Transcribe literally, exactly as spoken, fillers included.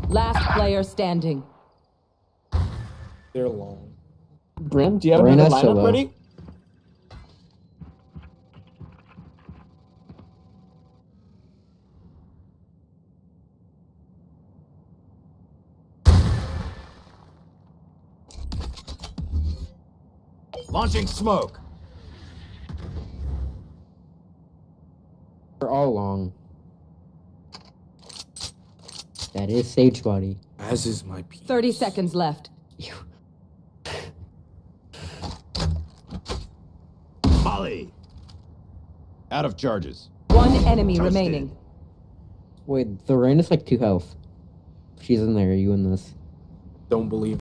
Last player standing. They're long. Brim, Do you have Arena another lineup solo. ready? Launching smoke. They're all long. That is Sage Body. As is my piece. thirty seconds left. Molly. Out of charges. One enemy Toasted. remaining. Wait, the Rain is like two health. If she's in there, are you in this? Don't believe